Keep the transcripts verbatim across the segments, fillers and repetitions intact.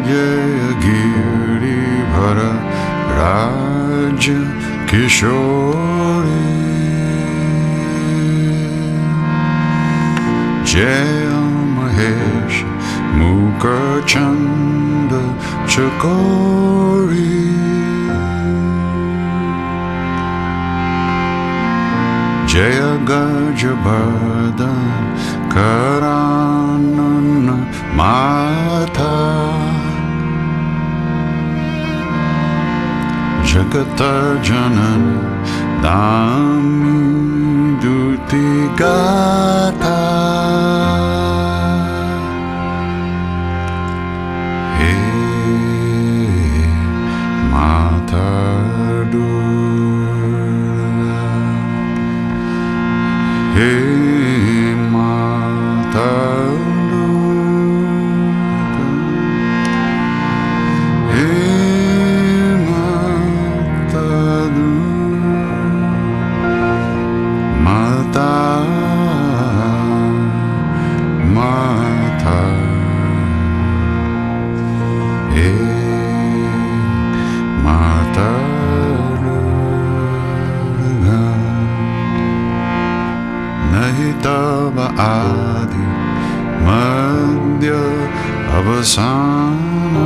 जय गिरिभर राज्य किशोरी जय महेश मुखचंद चकोरी जय गजवर्धन करानन माता जगत जनन दामी दुति गाथा हे माता दुर्गा हे माता तब आदि मध्य अवसान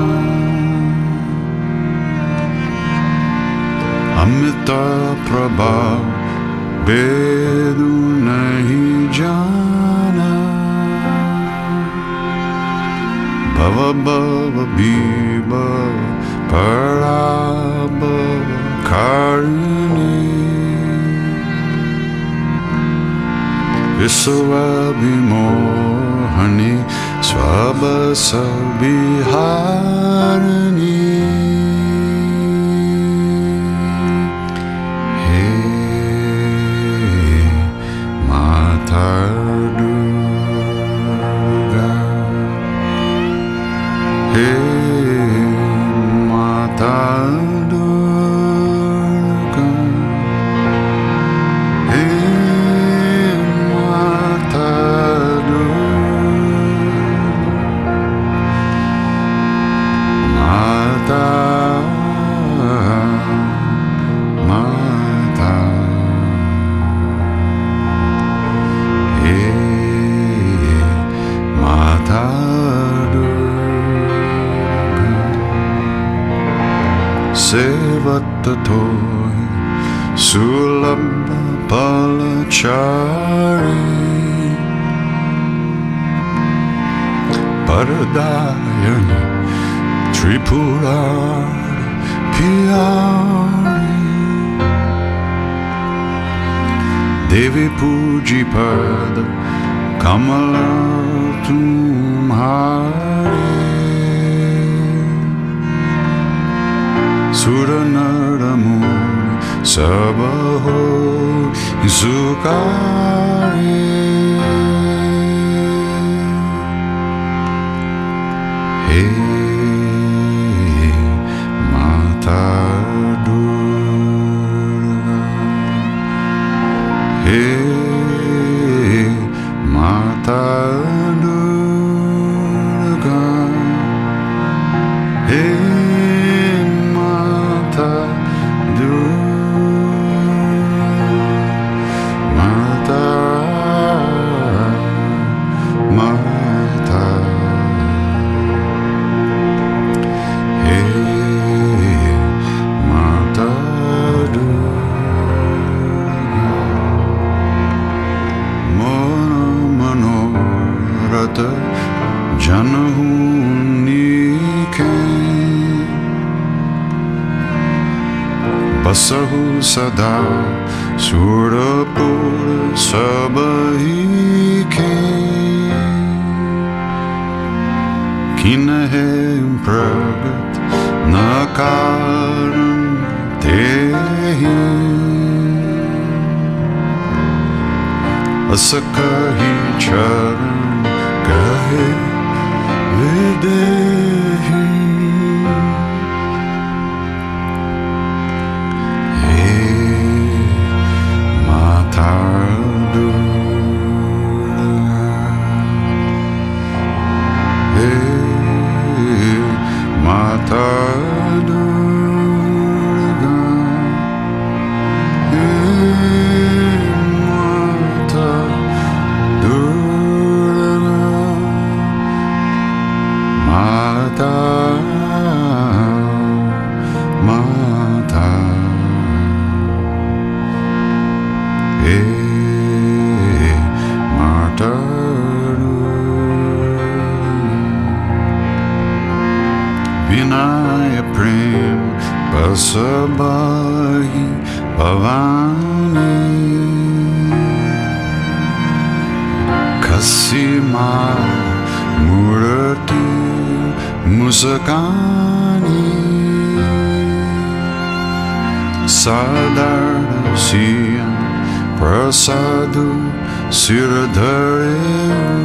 अमृत प्रभाव वेद नहीं जाना भव भव भीव पराभव कारिणी विश्वविमोहनी स्वबस विहारिणी हे माता दुर्गा हे माता सेवत थोई सुलभ फलचारी परदायनी त्रिपुरारी प्यारी देवी पूजी पद कमल तुम्हारी सुर नर मुनि सब हो सुकारी हे माता दुर्गा हे माता दुर्गा हे बसहु सदा सुरपुर सबही के किन्हे प्रगट न कारण तेहि अस कही चरण कहे विदेही भवानी खसीमा मूर्ति मुस्कानी साधारण सियन प्रसाद सिर धरे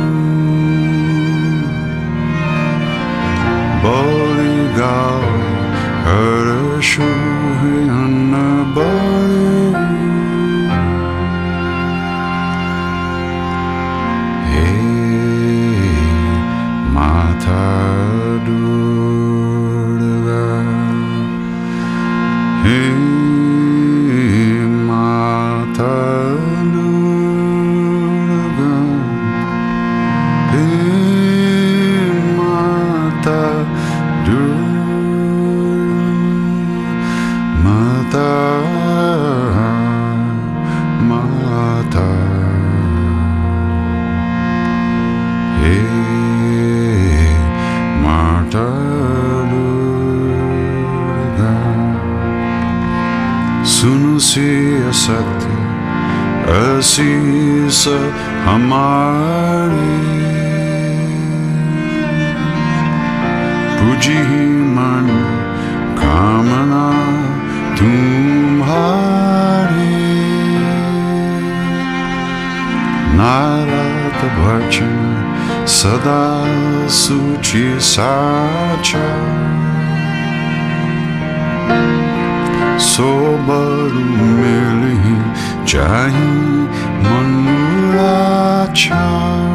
बलि गाए हर्ष अन्न बळे हे माता दुर्गा हे माता दुर्गा हे माता दुर्गा माता माता हे माता दुर्गा सुनो से असत्य आशीष हमारी पूजी मन कामना तुम्हारी नारद भजन सदा सूची साचा सोबरु मिलहि चाहि मनुराचा